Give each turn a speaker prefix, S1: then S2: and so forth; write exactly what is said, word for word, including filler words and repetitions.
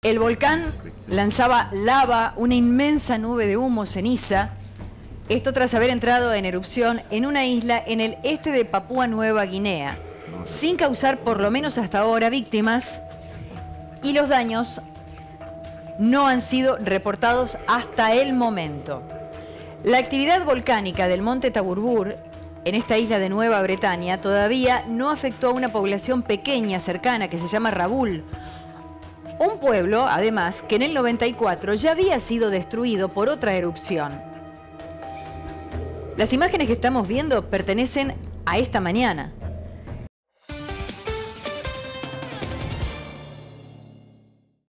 S1: El volcán lanzaba lava, una inmensa nube de humo, ceniza. Esto tras haber entrado en erupción en una isla en el este de Papúa Nueva Guinea, sin causar por lo menos hasta ahora víctimas, y los daños no han sido reportados hasta el momento. La actividad volcánica del monte Taburbur en esta isla de Nueva Bretaña todavía no afectó a una población pequeña cercana que se llama Rabaul, un pueblo, además, que en el noventa y cuatro ya había sido destruido por otra erupción. Las imágenes que estamos viendo pertenecen a esta mañana.